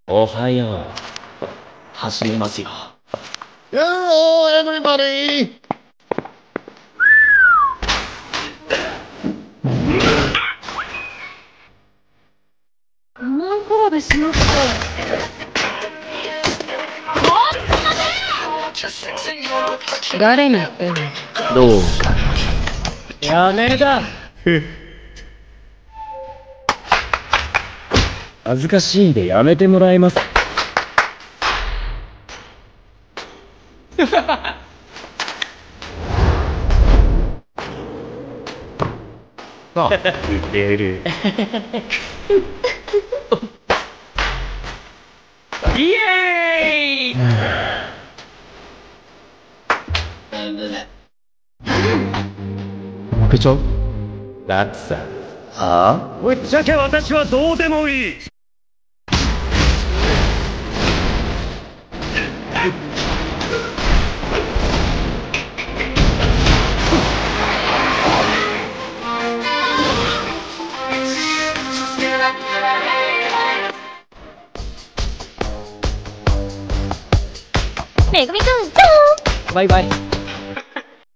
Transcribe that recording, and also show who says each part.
Speaker 1: おはよう。走りますよ。
Speaker 2: Hello, everybody!
Speaker 3: マンコラベしまった。誰に言ってんの？
Speaker 1: どうか。やめだ。恥ずかしいんでやめてもらえます。あ、出る。イエーイ。負けちゃう？だってさ。はあ？ぶっちゃけ私はどうでもいい。
Speaker 3: めぐみくん、
Speaker 1: バイバイ。